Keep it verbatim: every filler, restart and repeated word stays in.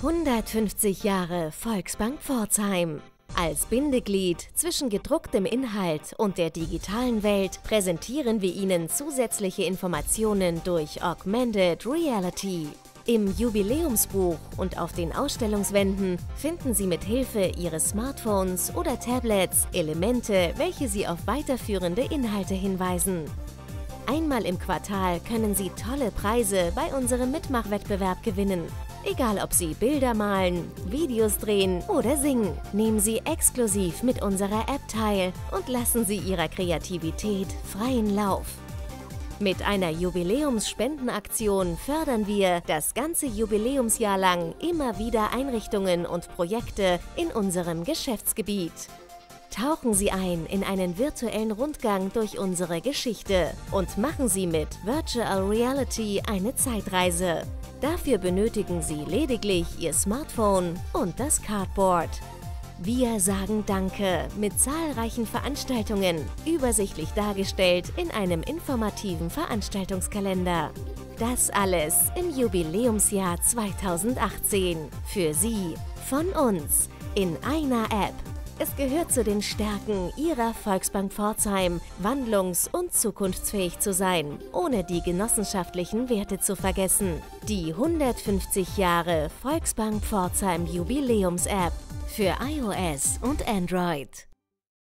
hundertfünfzig Jahre Volksbank Pforzheim. Als Bindeglied zwischen gedrucktem Inhalt und der digitalen Welt präsentieren wir Ihnen zusätzliche Informationen durch Augmented Reality. Im Jubiläumsbuch und auf den Ausstellungswänden finden Sie mit Hilfe Ihres Smartphones oder Tablets Elemente, welche Sie auf weiterführende Inhalte hinweisen. Einmal im Quartal können Sie tolle Preise bei unserem Mitmachwettbewerb gewinnen. Egal ob Sie Bilder malen, Videos drehen oder singen, nehmen Sie exklusiv mit unserer App teil und lassen Sie Ihrer Kreativität freien Lauf. Mit einer Jubiläumsspendenaktion fördern wir das ganze Jubiläumsjahr lang immer wieder Einrichtungen und Projekte in unserem Geschäftsgebiet. Tauchen Sie ein in einen virtuellen Rundgang durch unsere Geschichte und machen Sie mit Virtual Reality eine Zeitreise. Dafür benötigen Sie lediglich Ihr Smartphone und das Cardboard. Wir sagen Danke mit zahlreichen Veranstaltungen, übersichtlich dargestellt in einem informativen Veranstaltungskalender. Das alles im Jubiläumsjahr zweitausendachtzehn. Für Sie, von uns, in einer App. Es gehört zu den Stärken Ihrer Volksbank Pforzheim, wandlungs- und zukunftsfähig zu sein, ohne die genossenschaftlichen Werte zu vergessen. Die hundertfünfzig Jahre Volksbank Pforzheim Jubiläums-App für iOS und Android.